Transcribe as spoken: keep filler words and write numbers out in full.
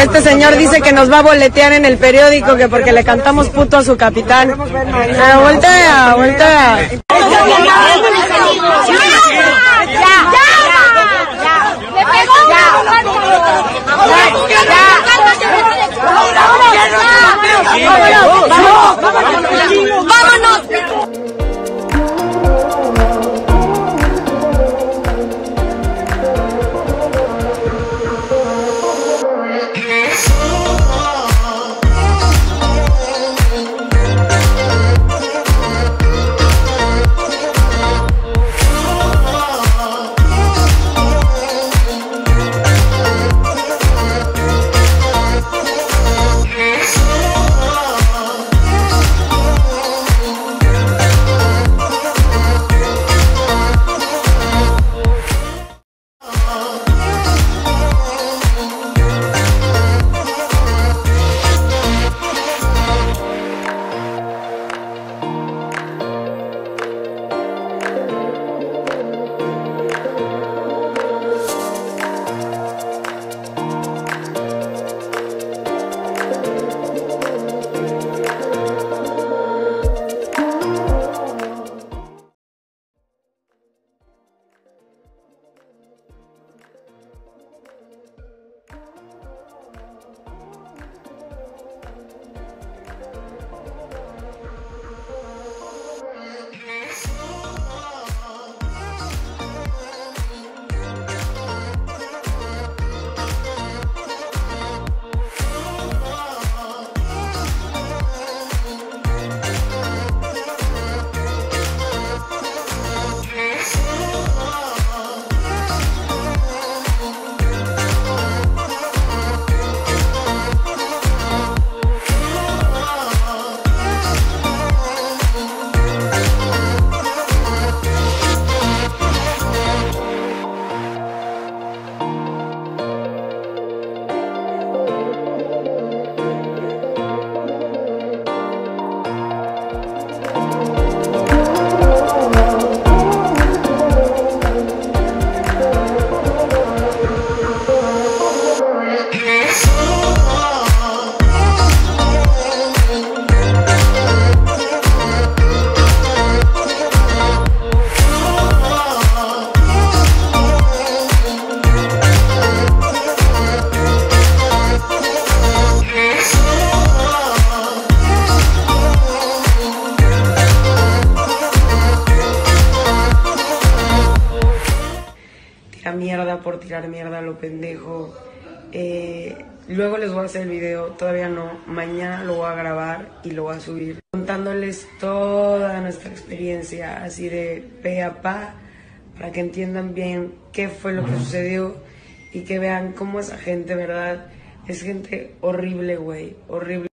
este señor dice que nos va a boletear en el periódico, que porque le cantamos puto a su capitán. Pero voltea, voltea. ¡Vámonos! Mierda por tirar mierda a lo pendejo. Eh, luego les voy a hacer el video, todavía no, mañana lo voy a grabar y lo voy a subir contándoles toda nuestra experiencia así de pe a pa, para que entiendan bien qué fue lo que sucedió y que vean cómo esa gente, verdad, es gente horrible, güey, horrible.